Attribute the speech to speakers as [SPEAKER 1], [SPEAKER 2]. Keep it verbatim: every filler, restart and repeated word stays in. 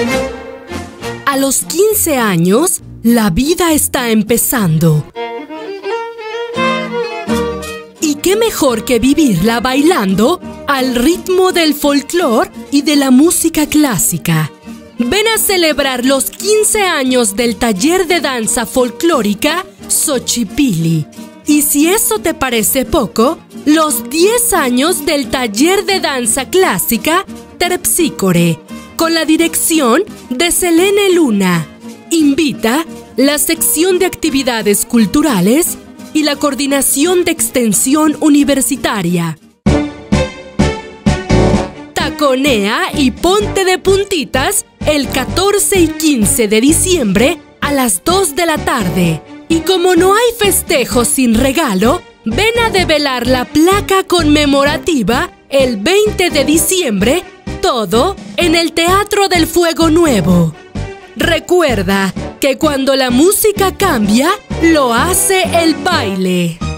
[SPEAKER 1] A los quince años, la vida está empezando. ¿Y qué mejor que vivirla bailando al ritmo del folclore y de la música clásica? Ven a celebrar los quince años del taller de danza folclórica Xochipilli. Y si eso te parece poco, los diez años del taller de danza clásica Terpsícore, con la dirección de Selene Luna. Invita la sección de actividades culturales y la coordinación de extensión universitaria. Taconea y ponte de puntitas el catorce y quince de diciembre a las dos de la tarde. Y como no hay festejo sin regalo, ven a develar la placa conmemorativa el veinte de diciembre, todo en el Teatro del Fuego Nuevo. Recuerda que cuando la música cambia, lo hace el baile.